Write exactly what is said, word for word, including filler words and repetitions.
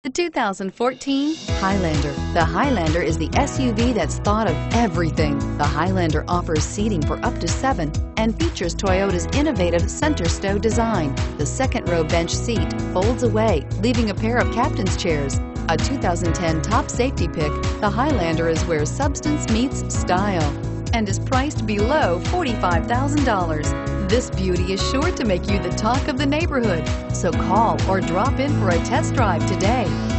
The two thousand fourteen Highlander. The Highlander is the S U V that's thought of everything. The Highlander offers seating for up to seven and features Toyota's innovative center stow design. The second row bench seat folds away, leaving a pair of captain's chairs. A two thousand ten top safety pick, the Highlander is where substance meets style and is priced below forty-five thousand dollars. This beauty is sure to make you the talk of the neighborhood. So call or drop in for a test drive today.